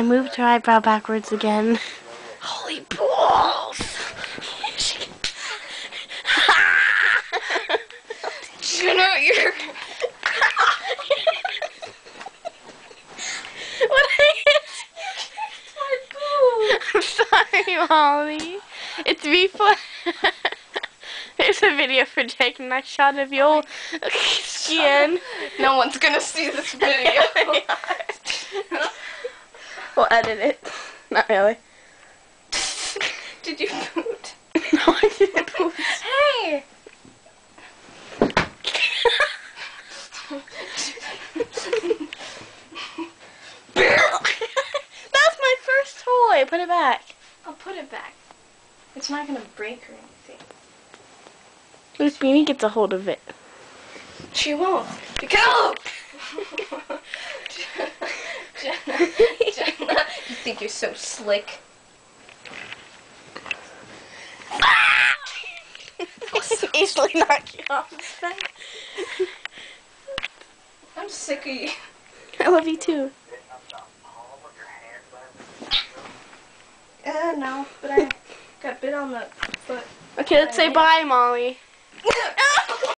I moved her eyebrow backwards again. Holy balls! You know you're... What my boob. I'm sorry, Molly. It's before. There's a video for Jake, and I shot of your skin. No one's gonna see this video. We'll edit it. Not really. Did you poot? No, I didn't poot. Hey! That's my first toy. Put it back. I'll put it back. It's not gonna break or anything. What if Beanie gets a hold of it? She won't. Go! Jenna, you think you're so slick? Easily knock you off. I'm sick of you. I love you too. No, but I got bit on the foot. Okay, let's say bye, Molly.